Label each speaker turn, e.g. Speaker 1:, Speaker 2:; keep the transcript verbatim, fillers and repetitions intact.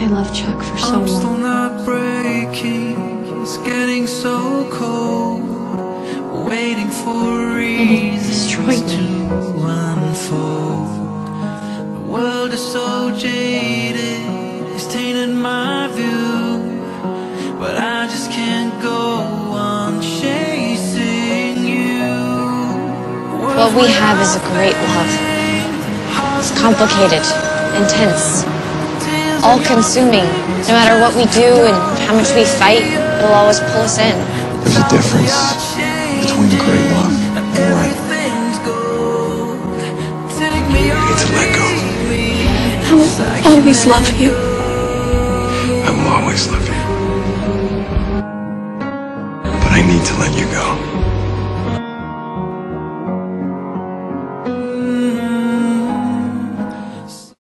Speaker 1: I loved Chuck for so
Speaker 2: I'm still
Speaker 1: long.
Speaker 2: not breaking, it's getting so cold. Waiting for reasons to unfold. The world is so jaded, it's tainted my view. But I just can't go on chasing you.
Speaker 1: What we have is a great love. It's complicated, intense, all-consuming. No matter what we do and how much we fight, it'll always pull us in.
Speaker 3: There's a difference between great love and right. You need to let go.
Speaker 1: I will always love you.
Speaker 3: I will always love you. But I need to let you go.